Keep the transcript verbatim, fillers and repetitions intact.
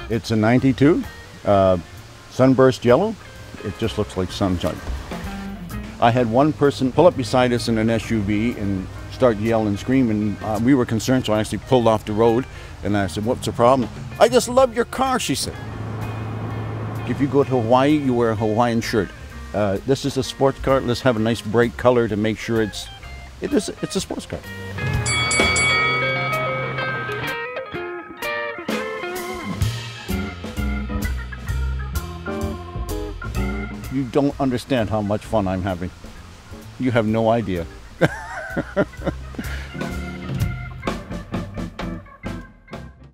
It's a ninety-two, uh, sunburst yellow. It just looks like sunshine. I had one person pull up beside us in an S U V and start yelling and screaming. Uh, we were concerned, so I actually pulled off the road and I said, "What's the problem?" "I just love your car," she said. If you go to Hawaii, you wear a Hawaiian shirt. Uh, this is a sports car. Let's have a nice bright color to make sure it's it is it's a sports car. You don't understand how much fun I'm having. You have no idea.